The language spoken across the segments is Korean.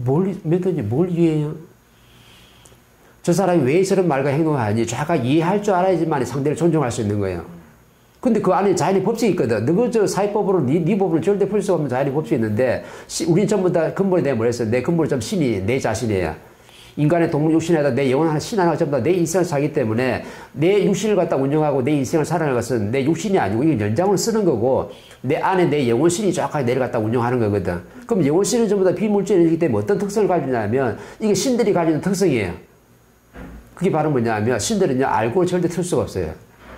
멘토님 뭘 이해해요? 저 사람이 왜 저런 말과 행동을 하는지 정확하게 이해할 줄 알아야지만 상대를 존중할 수 있는 거예요. 근데 그 안에 자연의 법칙이 있거든. 너그 저 사회법으로 네 법으로 절대 풀 수 없는 자연의 법칙이 있는데 우린 전부 다 근본이 내가 뭐랬어? 내 근본이 좀 신이 내 자신이에요. 인간의 동물 육신에다 내 영혼 하나 신 하나가 전부 다 내 인생을 살기 때문에 내 육신을 갖다 운영하고 내 인생을 살아가는 것은 내 육신이 아니고 이게 연장으로 쓰는 거고 내 안에 내 영혼신이 정확하게 내려갔다 운영하는 거거든. 그럼 영혼신은 전부 다 비물질이기 때문에 어떤 특성을 가지냐면 이게 신들이 가지는 특성이에요. 그게 바로 뭐냐면 신들은요 알고 절대 틀 수가 없어요.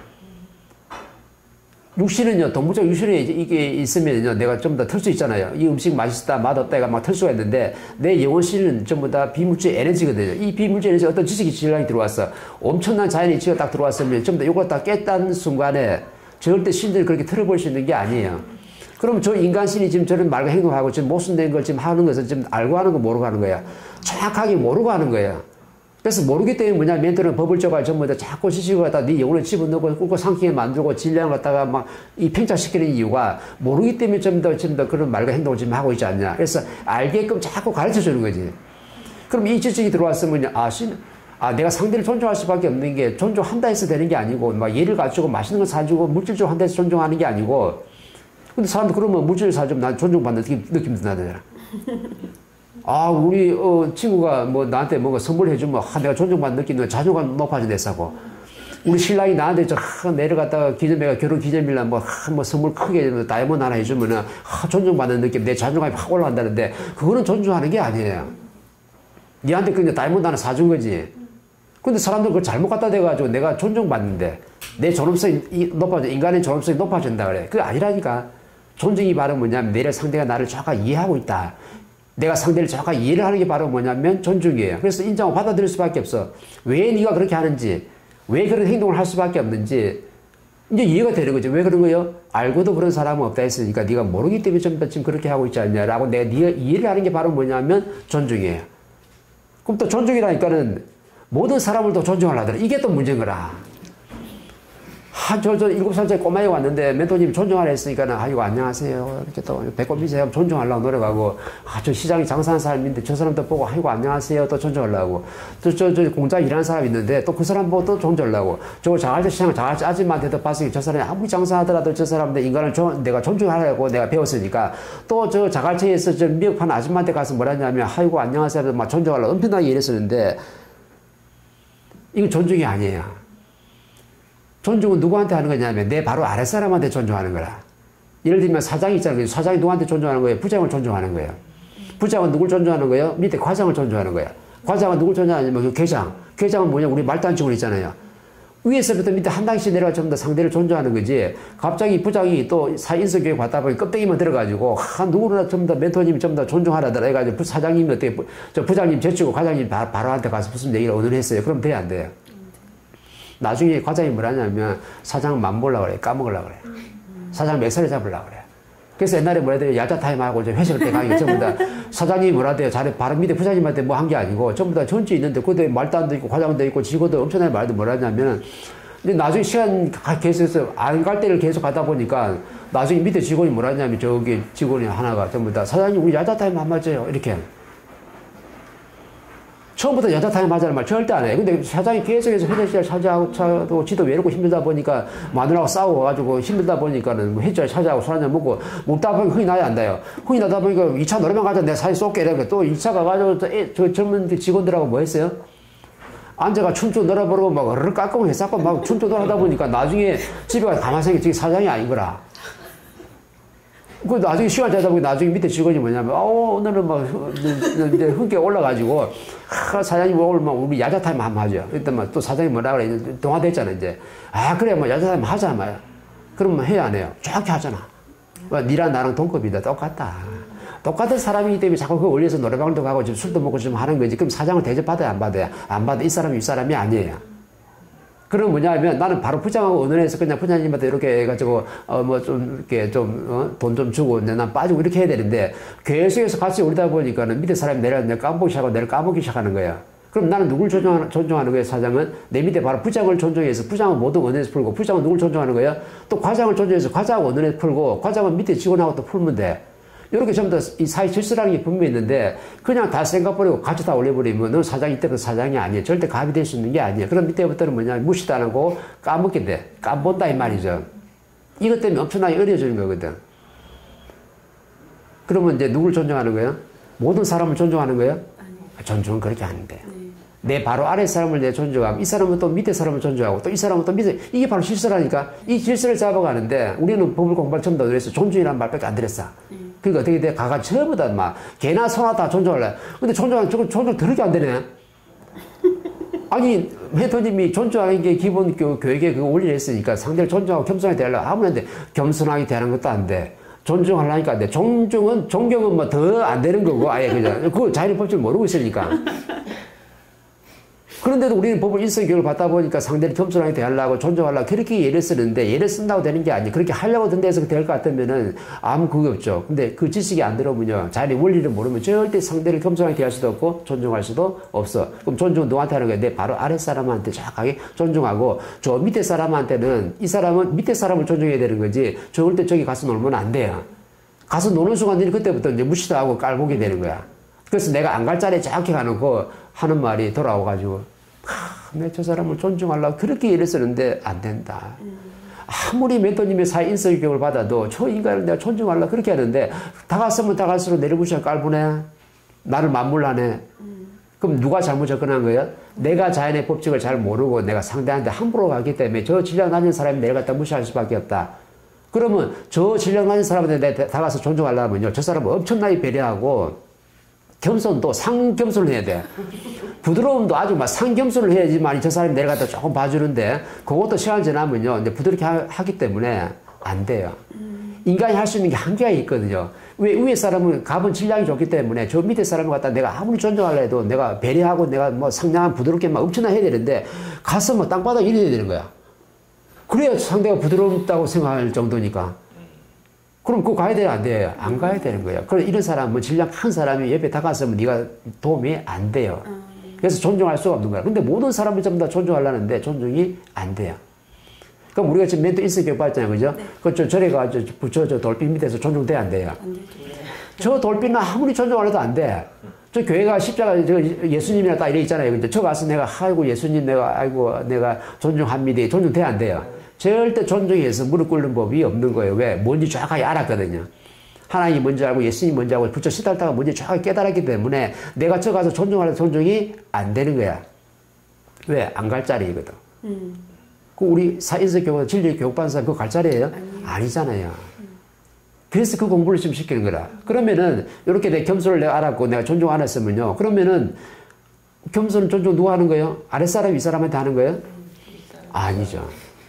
육신은요, 동물적 육신에 이게 있으면요, 내가 좀 더 틀 수 있잖아요. 이 음식 맛있다, 맛없다, 이가 막 틀 수가 있는데, 내 영혼신은 전부 다 비물질 에너지거든요. 이 비물질 에너지 어떤 지식이 질량이 들어왔어. 엄청난 자연의 이치가 딱 들어왔으면, 전부 다 이걸 딱 깼다는 순간에, 절대 신들이 그렇게 틀어볼 수 있는 게 아니에요. 그럼 저 인간신이 지금 저런 말과 행동하고, 지금 모순된 걸 지금 하는 것은 지금 알고 하는 거 모르고 하는 거야. 정확하게 모르고 하는 거예요. 그래서 모르기 때문에 뭐냐, 멘토는 법을 쪼가 전부 다 자꾸 지식을 갖다가 네 영혼을 집어넣고 꿇고 삼키게 만들고 질량을 갖다가 막 이 팽창시키는 이유가 모르기 때문에 좀 더 그런 말과 행동을 지금 하고 있지 않냐. 그래서 알게끔 자꾸 가르쳐 주는 거지. 그럼 이 지식이 들어왔으면, 내가 상대를 존중할 수밖에 없는 게 존중한다 해서 되는 게 아니고, 막 예를 갖추고 맛있는 거 사주고 물질적으로 한다 해서 존중하는 게 아니고, 근데 사람들 그러면 물질을 사주면 난 존중받는 느낌 든다잖아. 우리 친구가 뭐 나한테 뭔가 선물해주면 내가 존중받는 느끼는 자존감 높아진댔다고. 우리 신랑이 나한테 내려갔다가 기념회가 결혼 기념일날 뭐 선물 크게 다이아몬드 하나 해주면은 존중받는 느낌, 내 자존감이 확 올라간다는데 그거는 존중하는 게 아니에요. 니한테 그냥 다이아몬드 하나 사준 거지. 근데 사람들 그걸 잘못 갖다 대가지고 내가 존중받는데 내 존엄성이 높아져, 인간의 존엄성이 높아진다 그래. 그게 아니라니까. 존중이 바로 뭐냐면 내래 상대가 나를 정확하게 이해하고 있다. 내가 상대를 정확하게 이해를 하는 게 바로 뭐냐면 존중이에요. 그래서 인정하고 받아들일 수밖에 없어. 왜 네가 그렇게 하는지, 왜 그런 행동을 할 수밖에 없는지 이제 이해가 되는 거죠. 왜 그런 거예요? 알고도 그런 사람은 없다 했으니까 네가 모르기 때문에 지금 그렇게 하고 있지 않냐라고 내가 네가 이해를 하는 게 바로 뭐냐면 존중이에요. 그럼 또 존중이라니까는 모든 사람을 또 존중하려더라. 이게 또 문제인 거라. 저 7살짜리 꼬마애가 왔는데 멘토님이 존중하라 했으니까는 이거 안녕하세요. 이렇게 또 배꼽 밑에 존중하려고 노력하고 저 시장에 장사하는 사람인데 저 사람도 보고 이거 안녕하세요. 또 존중하려고. 저 공장에 일하는 사람 있는데 또 그 사람 보고 또 존중하려고. 저 자갈치 시장 자갈치 아줌마한테도 봤으니까 저 사람이 아무리 장사하더라도 저 사람들 인간을 내가 존중하려고 내가 배웠으니까 또 저 자갈치에서 저 미역 파는 아줌마한테 가서 뭐라 하냐면 아이고 안녕하세요. 막 존중하려고 엄청나게 이랬었는데 이건 존중이 아니에요. 존중은 누구한테 하는 거냐면 내 바로 아랫사람한테 존중하는 거라. 예를 들면 사장이 있잖아요. 사장이 누구한테 존중하는 거예요? 부장을 존중하는 거예요. 부장은 누굴 존중하는 거예요? 밑에 과장을 존중하는 거예요. 과장은 누굴 존중하냐면 그 계장. 계장은 뭐냐? 우리 말단 직원 있잖아요. 위에서부터 밑에 한 단씩 내려가 전부 다 상대를 존중하는 거지. 갑자기 부장이 또 사인석교육 받다 보니 껍데기만 들어가지고 누구나 전부 다 멘토님이 전부 다 존중하라더라 해가지고 사장님이 어떻게 저 부장님 제치고 과장님 바로 한테 가서 무슨 얘기를 오늘 했어요. 그럼 돼야 안 돼요. 나중에 과장이 뭐라냐면 사장 맘보려고 그래. 까먹으려고 그래. 사장 맥살을 잡으려고 그래. 그래서 옛날에 뭐라 해야 돼요? 야자 타임하고 회식을 때 가니까 전부 다 사장님이 뭐라 해야 돼요? 바로 밑에 부장님한테 뭐 한 게 아니고 전부 다 전체 있는데 그때 말단도 있고 과장도 있고 직원도 엄청나게 말도 뭐라 하냐면 근데 나중에 시간 계속해서 안 갈 때를 계속 가다 보니까 나중에 밑에 직원이 뭐라 하냐면 저기 직원이 하나가 전부 다 사장님 우리 야자 타임 안 맞아요. 이렇게. 처음부터 야자 타임 하자는 말 절대 안 해. 근데 사장이 계속해서 회장실 찾아오고 지도 외롭고 힘들다 보니까 마누라하고 싸워가지고 힘들다 보니까는 회장실 찾아오고 술 한잔 먹고 먹다 보니까 흥이 나야 안 나요. 흥이 나다 보니까 2차 노래방 가자 내가 사진 쏠게 이러니까 또 2차 가가지고 저 젊은 직원들하고 뭐 했어요? 앉아가 춤추 놀아보고 막 어르르 깎고 했었고 막 춤추 놀아다 보니까 나중에 집에 가서 가만히 생각해 저게 사장이 아닌 거라. 그 나중에 시간 지나다 보니 나중에 밑에 직원이 뭐냐면 오늘은 막 이제 흥게 올라가지고 사장님 오늘 막 우리 야자 타임 한번 하죠. 일단 막 또 사장님 뭐라 그래 동화됐잖아 이제. 그래 뭐 야자 타임 하자 말이야. 그러면 해야 안 해요. 정확히 하잖아. 니랑 나랑 동급이다. 똑같다. 똑같은 사람이기 때문에 자꾸 그거 올려서 노래방도 가고 좀 술도 먹고 좀 하는 거지. 그럼 사장을 대접받아야 안 받아야? 안 받아. 이 사람이 윗사람이 아니에요. 그럼 뭐냐면 나는 바로 부장하고 의논해서 그냥 부장님한테 이렇게 해가지고 뭐 좀 이렇게 좀 돈 좀 주고 이제 난 빠지고 이렇게 해야 되는데 계속해서 같이 오르다 보니까는 밑에 사람이 내가 까먹기 시작하고 내를 까먹기 시작하는 거야. 그럼 나는 누굴 존중하는 거예요? 사장은 내 밑에 바로 부장을 존중해서 부장은 모두 원해서 풀고 부장은 누굴 존중하는 거예요? 또 과장을 존중해서 과장하고 원해서 풀고 과장은 밑에 직원하고 또 풀면 돼. 이렇게 전부 다 이 사회 질서라는 게 분명히 있는데 그냥 다 생각버리고 같이 다 올려버리면 너 사장이 이때부터 사장이 아니에요. 절대 갑이 될 수 있는 게 아니에요. 그럼 이때부터는 뭐냐 무시도 안 하고 까먹게 돼. 까본다 이 말이죠. 이것 때문에 엄청나게 어려워지는 거거든. 그러면 이제 누굴 존중하는 거예요? 모든 사람을 존중하는 거예요? 존중은 그렇게 하는데. 내 바로 아래 사람을 내 존중하고 이 사람은 또 밑에 사람을 존중하고 또 이 사람은 또 밑에 이게 바로 질서라니까. 이 질서를 잡아가는데 우리는 법을 공부할 처음 더 그랬어. 존중이라는 말밖에 안 들었어. 그러니까 어떻게 돼? 가가 전부 다 막 개나 소나 다 존중할래. 근데 존중 더럽게 안 되네. 아니 멘토님이 존중하는 게 기본 교육에 그 원리를 했으니까 상대를 존중하고 겸손하게 대하려고 하면 안 돼. 겸손하게 대하는 것도 안 돼. 존중하려니까 안 돼. 존경은 뭐 더 안 되는 거고 아예 그냥 그 자연의 법칙을 모르고 있으니까. 그런데도 우리는 법을 일성교육을 받다 보니까 상대를 겸손하게 대하려고 존중하려고 그렇게 예를 쓰는데 예를 쓴다고 되는 게 아니에요. 그렇게 하려고 든 데서 될 것 같으면은 아무 그거 없죠. 근데 그 지식이 안 들어오면요. 자연의 원리를 모르면 절대 상대를 겸손하게 대할 수도 없고 존중할 수도 없어. 그럼 존중은 누구한테 하는 거야? 내 바로 아래 사람한테 정확하게 존중하고 저 밑에 사람한테는 이 사람은 밑에 사람을 존중해야 되는 거지 절대 저기 가서 놀면 안 돼요. 가서 노는 순간 그때부터 이제 무시도 하고 깔보게 되는 거야. 그래서 내가 안 갈 자리에 정확히 가놓고 하는 말이 돌아와가지고 내 저 사람을 존중하려고 그렇게 예를 쓰는데 안 된다. 아무리 멘토님의 사회 인성 교육을 받아도 저 인간을 내가 존중하려고 그렇게 하는데 다가서면 다갈수록 내려부시가 깔보네. 나를 만물하네. 그럼 누가 잘못 접근한 거예요? 내가 자연의 법칙을 잘 모르고 내가 상대한테 함부로 가기 때문에 저 질량 낮은 사람이 내를 갖다 무시할 수밖에 없다. 그러면 저 질량 낮은 사람한테 내가 다가서 존중하려면요. 저 사람을 엄청나게 배려하고 겸손도 상겸손을 해야 돼. 부드러움도 아주 막 상겸손을 해야지만 저 사람이 내려갔다 조금 봐주는데 그것도 시간 지나면요. 이제 부드럽게 하기 때문에 안 돼요. 인간이 할 수 있는 게 한계가 있거든요. 왜 위에 사람은 갑은 질량이 좋기 때문에 저 밑에 사람을 갖다 내가 아무리 존중하려 해도 내가 배려하고 내가 뭐 상냥한 부드럽게 막 엄청나 해야 되는데 가서 뭐 땅바닥 이래야 되는 거야. 그래야 상대가 부드럽다고 생각할 정도니까. 그럼 그거 가야 돼요? 안 돼요? 안 가야 되는 거예요. 그래서 이런 사람은 질량 큰 사람이 옆에 다가서면 네가 도움이 안 돼요. 그래서 존중할 수가 없는 거야. 근데 모든 사람을 전부 다 존중하려는데 존중이 안 돼요. 그럼 우리가 지금 멘토 인성 교육 받잖아요. 그죠? 그 절에 가서 저 돌빛 밑에서 존중돼야 안 돼요? 안 되죠. 저 돌빛은 아무리 존중 안 해도 안 돼. 저 교회가 십자가 예수님이나 딱 이래 있잖아요. 근데 저 가서 내가 아이고 예수님 내가 존중합니다. 존중돼야 안 돼요. 절대 존중해서 무릎 꿇는 법이 없는 거예요. 왜? 뭔지 정확하게 알았거든요. 하나님이 뭔지 알고 예수님이 뭔지 알고 부처 시달다가 뭔지 정확하게 깨달았기 때문에 내가 저 가서 존중하는 존중이 안 되는 거야. 왜? 안 갈 자리거든. 그 우리 사인석 교육, 진리 교육받는 사람 그거 갈 자리예요? 아니잖아요. 그래서 그 공부를 좀 시키는 거라. 그러면은 이렇게 내 겸손을 내가 알았고 내가 존중 안 했으면요. 그러면은 겸손 존중 누가 하는 거예요? 아랫사람 윗사람한테 하는 거예요? 아니죠.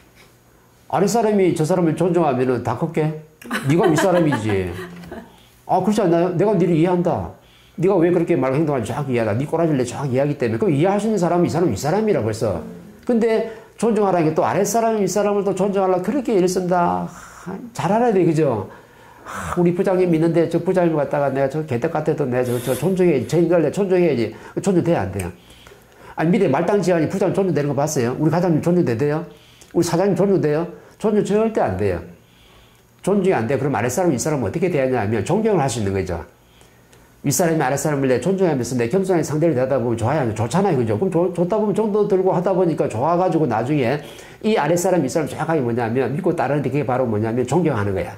아랫사람이 저 사람을 존중하면은 다 컸게? 네가 윗사람이지. 아, 그렇지 않나요? 내가 너를 이해한다. 네가 왜 그렇게 말하고 행동하는지 정확히 이해하다. 네 꼬라지를 내 정확히 이해하기 때문에. 그럼 이해할 수 있는 사람은 이 사람은 윗사람이라 벌써. 근데 존중하라는 게 또 아랫사람이 윗사람을 또 존중하려고 그렇게 예를 쓴다. 잘 알아야 돼. 그죠? 우리 부장님 믿는데 저 부장님 갖다가 내가 저 개떡 같아도 내가 저 존중해야지. 저 인간을 내가 존중해야지. 존중돼야 안 돼요. 아니, 밑에 말단지간이 부장님 존중되는 거 봤어요? 우리 과장님 존중돼요? 우리 사장님 존중돼요? 존중 절대 안 돼요. 존중이 안 돼. 그럼 아랫사람, 윗사람은 어떻게 돼야 하냐면 존경을 할 수 있는 거죠. 윗사람이 아랫사람을 내 존중하면서 내 겸손하게 상대를 대하다 보면 좋아요. 좋잖아요. 그죠? 그럼 좋다 보면 정도 들고 하다 보니까 좋아가지고 나중에 이 아랫사람, 윗사람 정확하게 뭐냐면 믿고 따르는데 그게 바로 뭐냐면 존경하는 거야.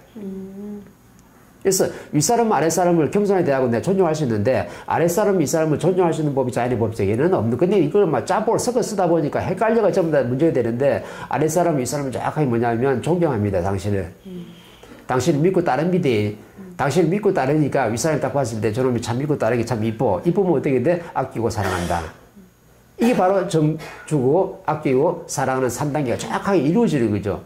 그래서 윗사람, 아랫사람을 겸손하게 대하고 내가 존중할 수 있는데 아랫사람, 윗사람을 존중할 수 있는 법이 자연의 법칙에는 없는. 근데 이걸 막 짬뽕을 섞어 쓰다 보니까 헷갈려가 전부 다 문제가 되는데 아랫사람, 윗사람을 정확하게 뭐냐면 존경합니다. 당신을. 당신을 믿고 따릅니다. 당신을 믿고 따르니까 윗사람이 딱 봤을 때 저놈이 참 믿고 따르는 게 참 이뻐. 이쁘면 어떻게 돼? 아끼고 사랑한다. 이게 바로 정 주고 아끼고 사랑하는 3단계가 정확하게 이루어지는 거죠.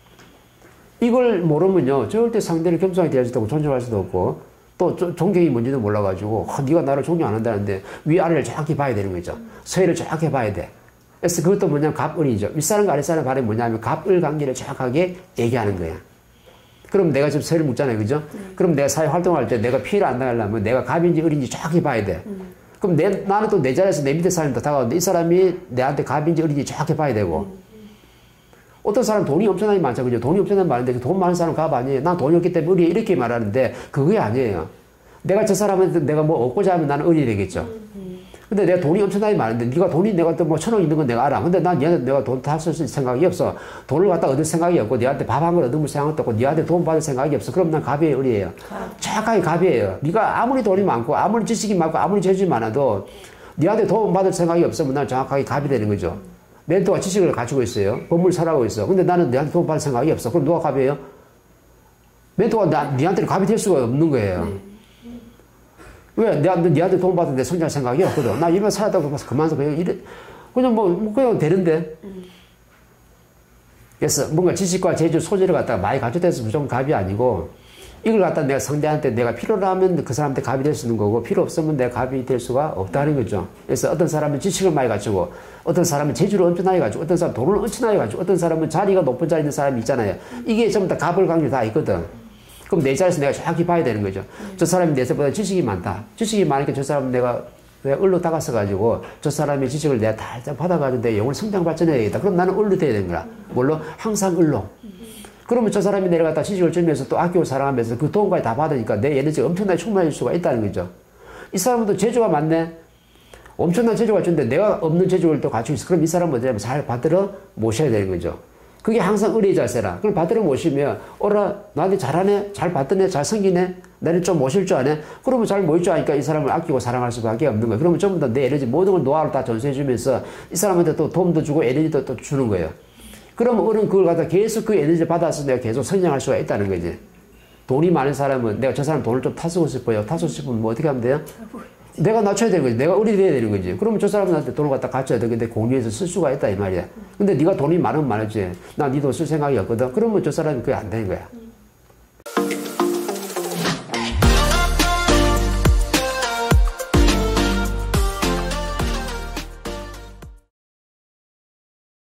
이걸 모르면요 절대 상대를 겸손하게 대할 수도 없고 존중할 수도 없고 또 존경이 뭔지도 몰라가지고 네가 나를 존경 안 한다는데 위아래를 정확히 봐야 되는 거죠. 서해를 정확히 봐야 돼. 그래서 그것도 뭐냐면 갑을이죠. 윗사람과 아랫사람의 발음이 뭐냐면 갑을 관계를 정확하게 얘기하는 거야. 그럼 내가 지금 서해를 묻잖아요. 그죠? 그럼 내가 사회 활동할 때 내가 피해를 안 당하려면 내가 갑인지 을인지 정확히 봐야 돼. 그럼 나는 또 내 자리에서 내 밑에 사람이 다가오는데 이 사람이 내한테 갑인지 을인지 정확히 봐야 되고 어떤 사람 돈이 엄청나게 많죠. 그죠? 돈이 엄청나게 많은데 돈 많은 사람 갑 아니에요. 난 돈이 없기 때문에 의리 이렇게 말하는데 그게 아니에요. 내가 저 사람한테 내가 뭐 얻고자 하면 나는 의리 되겠죠. 근데 내가 돈이 엄청나게 많은데 네가 돈이 내가 또 뭐 1,000원 있는 건 내가 알아. 근데 난 얘한테 내가 돈 다 쓸 생각이 없어. 돈을 갖다 얻을 생각이 없고 너한테 밥 한 걸 얻을 생각도 없고 너한테 돈 받을 생각이 없어. 그럼 난 갑이에요, 의리예요? 정확하게 갑이에요. 네가 아무리 돈이 많고 아무리 지식이 많고 아무리 재주가 많아도 너한테 돈 받을 생각이 없으면 난 정확하게 갑이 되는 거죠. 멘토가 지식을 가지고 있어요. 법물 살아가고 있어. 근데 나는 너한테 돈 받을 생각이 없어. 그럼 누가 갑이에요? 멘토가 너한테는 갑이 될 수가 없는 거예요. 왜? 니한테 돈 받는데 성장할 생각이 없거든. 나 일반 살았다 보면 그만서 그냥 되는데. 그래서 뭔가 지식과 재주, 소질을 갖다가 많이 가져돼서 무조건 갑이 아니고, 이걸 갖다 내가 상대한테 내가 필요로 하면 그 사람한테 갑이 될 수 있는 거고, 필요 없으면 내가 갑이 될 수가 없다는 거죠. 그래서 어떤 사람은 지식을 많이 가지고, 어떤 사람은 재주를 엄청나게 가지고, 어떤 사람은 돈을 엄청나게 가지고, 어떤 사람은 자리가 높은 자리에 있는 사람이 있잖아요. 이게 전부 다 갑을 강조 다 있거든. 그럼 내 자리에서 내가 정확히 봐야 되는 거죠. 저 사람이 내서보다 지식이 많다. 지식이 많으니까 저 사람은 내가 을로 다가서가지고 저 사람의 지식을 내가 다 받아가지고 내 영을 성장 발전해야 되겠다. 그럼 나는 을로 돼야 되는 거야. 뭘로? 항상 을로. 그러면 저 사람이 내려갔다 지식을 주면서 또 아끼고 사랑하면서 그 도움까지 다 받으니까 내 에너지가 엄청나게 충만해질 수가 있다는 거죠. 이 사람도 재주가 많네. 엄청난 재주가 있는데 내가 없는 재주를 또 갖추고 있어. 그럼 이 사람은 어쩌면 잘 받들어 모셔야 되는 거죠. 그게 항상 의리의 자세라. 그럼 받들어 모시면, 나한테 잘하네? 잘 받드네? 잘 섬기네? 나는 좀 모실 줄 아네? 그러면 잘 모일 줄 아니까 이 사람을 아끼고 사랑할 수밖에 없는 거예요. 그러면 전부 다 내 에너지, 모든 걸 노하우를 다 전수해주면서 이 사람한테 또 도움도 주고 에너지도 또 주는 거예요. 그러면 어른 그걸 갖다 계속 그 에너지를 받아서 내가 계속 성장할 수가 있다는 거지. 돈이 많은 사람은 내가 저 사람 돈을 좀 타쓰고 싶어요. 타쓰고 싶으면 뭐 어떻게 하면 돼요? 내가 낮춰야 되는 거지. 내가 의리 돼야 되는 거지. 그러면 저 사람한테 돈을 갖다 갖춰야 되는데 공유해서 쓸 수가 있다 이 말이야. 근데 네가 돈이 많으면 많았지. 나 네 돈 쓸 생각이 없거든. 그러면 저 사람이 그게 안 되는 거야.